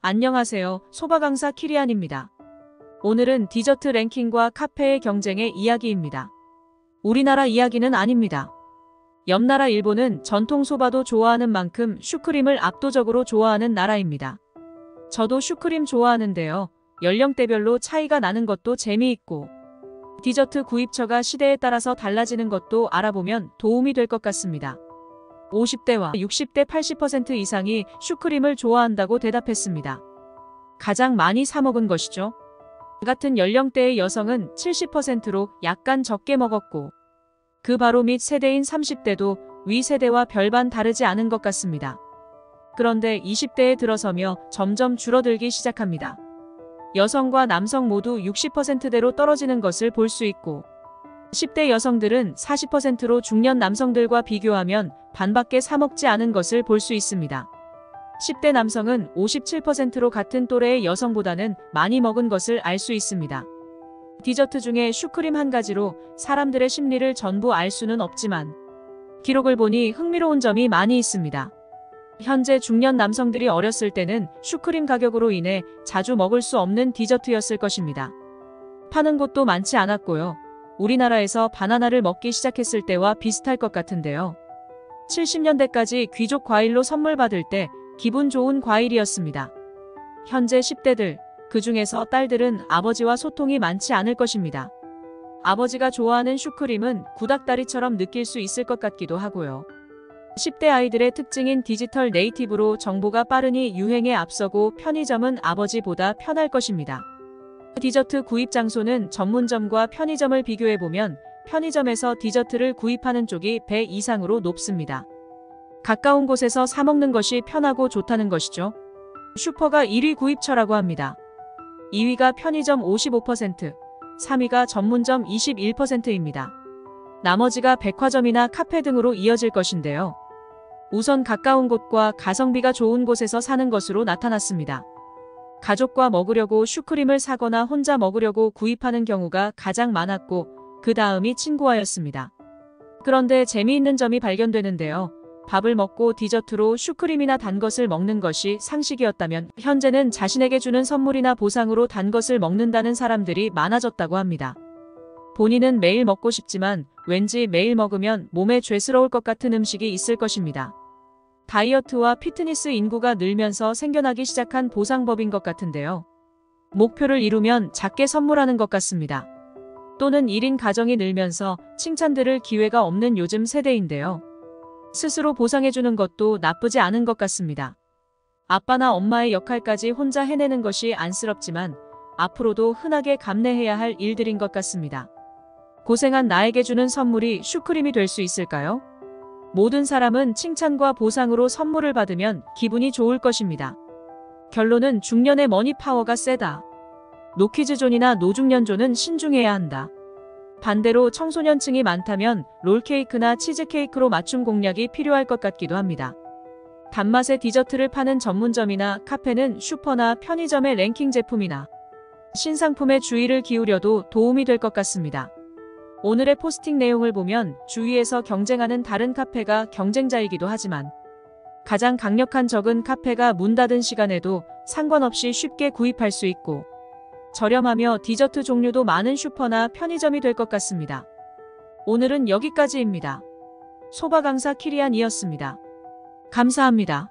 안녕하세요. 소바 강사 키리안입니다. 오늘은 디저트 랭킹과 카페의 경쟁의 이야기입니다. 우리나라 이야기는 아닙니다. 옆나라 일본은 전통 소바도 좋아하는 만큼 슈크림을 압도적으로 좋아하는 나라입니다. 저도 슈크림 좋아하는데요. 연령대별로 차이가 나는 것도 재미있고 디저트 구입처가 시대에 따라서 달라지는 것도 알아보면 도움이 될 것 같습니다. 50대와 60대 80% 이상이 슈크림을 좋아한다고 대답했습니다. 가장 많이 사 먹은 것이죠. 같은 연령대의 여성은 70%로 약간 적게 먹었고 그 바로 밑 세대인 30대도 위 세대와 별반 다르지 않은 것 같습니다. 그런데 20대에 들어서며 점점 줄어들기 시작합니다. 여성과 남성 모두 60%대로 떨어지는 것을 볼 수 있고 10대 여성들은 40%로 중년 남성들과 비교하면 반밖에 사 먹지 않은 것을 볼 수 있습니다. 10대 남성은 57%로 같은 또래의 여성보다는 많이 먹은 것을 알 수 있습니다. 디저트 중에 슈크림 한 가지로 사람들의 심리를 전부 알 수는 없지만 기록을 보니 흥미로운 점이 많이 있습니다. 현재 중년 남성들이 어렸을 때는 슈크림 가격으로 인해 자주 먹을 수 없는 디저트였을 것입니다. 파는 곳도 많지 않았고요. 우리나라에서 바나나를 먹기 시작했을 때와 비슷할 것 같은데요. 70년대까지 귀족 과일로 선물 받을 때 기분 좋은 과일이었습니다. 현재 10대들, 그 중에서 딸들은 아버지와 소통이 많지 않을 것입니다. 아버지가 좋아하는 슈크림은 구닥다리처럼 느낄 수 있을 것 같기도 하고요. 10대 아이들의 특징인 디지털 네이티브로 정보가 빠르니 유행에 앞서고 편의점은 아버지보다 편할 것입니다. 디저트 구입 장소는 전문점과 편의점을 비교해보면 편의점에서 디저트를 구입하는 쪽이 배 이상으로 높습니다. 가까운 곳에서 사 먹는 것이 편하고 좋다는 것이죠. 슈퍼가 1위 구입처라고 합니다. 2위가 편의점 55%, 3위가 전문점 21%입니다. 나머지가 백화점이나 카페 등으로 이어질 것인데요. 우선 가까운 곳과 가성비가 좋은 곳에서 사는 것으로 나타났습니다. 가족과 먹으려고 슈크림을 사거나 혼자 먹으려고 구입하는 경우가 가장 많았고 그 다음이 친구와였습니다. 그런데 재미있는 점이 발견되는데요. 밥을 먹고 디저트로 슈크림이나 단 것을 먹는 것이 상식이었다면 현재는 자신에게 주는 선물이나 보상으로 단 것을 먹는다는 사람들이 많아졌다고 합니다. 본인은 매일 먹고 싶지만 왠지 매일 먹으면 몸에 죄스러울 것 같은 음식이 있을 것입니다. 다이어트와 피트니스 인구가 늘면서 생겨나기 시작한 보상법인 것 같은데요. 목표를 이루면 작게 선물하는 것 같습니다. 또는 1인 가정이 늘면서 칭찬 들을 기회가 없는 요즘 세대인데요. 스스로 보상해주는 것도 나쁘지 않은 것 같습니다. 아빠나 엄마의 역할까지 혼자 해내는 것이 안쓰럽지만 앞으로도 흔하게 감내해야 할 일들인 것 같습니다. 고생한 나에게 주는 선물이 슈크림이 될 수 있을까요? 모든 사람은 칭찬과 보상으로 선물을 받으면 기분이 좋을 것입니다. 결론은 중년의 머니 파워가 세다. 노키즈존이나 노중년존은 신중해야 한다. 반대로 청소년층이 많다면 롤케이크나 치즈케이크로 맞춤 공략이 필요할 것 같기도 합니다. 단맛의 디저트를 파는 전문점이나 카페는 슈퍼나 편의점의 랭킹 제품이나 신상품에 주의를 기울여도 도움이 될 것 같습니다. 오늘의 포스팅 내용을 보면 주위에서 경쟁하는 다른 카페가 경쟁자이기도 하지만 가장 강력한 적은 카페가 문 닫은 시간에도 상관없이 쉽게 구입할 수 있고 저렴하며 디저트 종류도 많은 슈퍼나 편의점이 될 것 같습니다. 오늘은 여기까지입니다. 소바 강사 키리안이었습니다. 감사합니다.